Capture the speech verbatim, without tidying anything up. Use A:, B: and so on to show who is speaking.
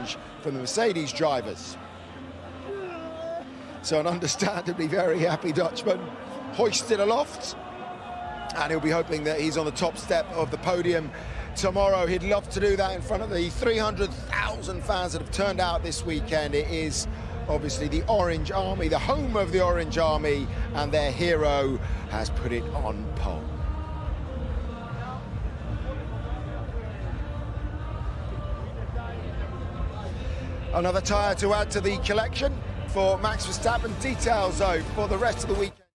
A: challenge from the Mercedes drivers. So an understandably very happy Dutchman hoisted aloft, and he'll be hoping that he's on the top step of the podium tomorrow. He'd love to do that in front of the three hundred thousand fans that have turned out this weekend. It is obviously the Orange Army, the home of the Orange Army, and their hero has put it on pole. Another tyre to add to the collection for Max Verstappen. Details, though, for the rest of the weekend.